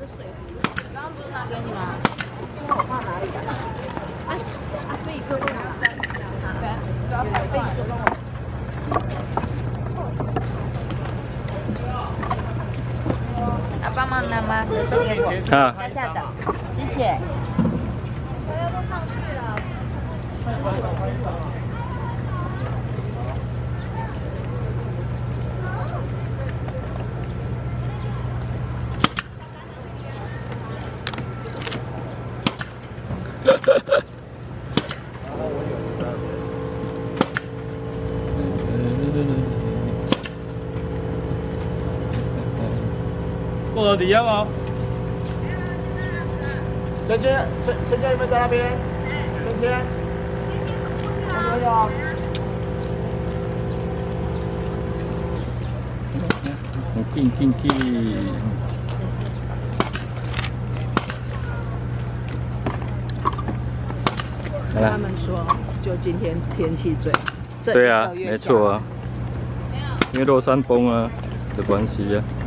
刚刚不是拿给你吗？我放哪里啊？贝壳在哪？贝壳帮我。帮忙拿吗？都给我。下下的，谢谢。大家都上去了。 过到底下吗？芊芊有没有在那边？芊芊，没有。 进。 他们说，就今天天气最， 对啊，没错啊，因为落山风啊的关系啊。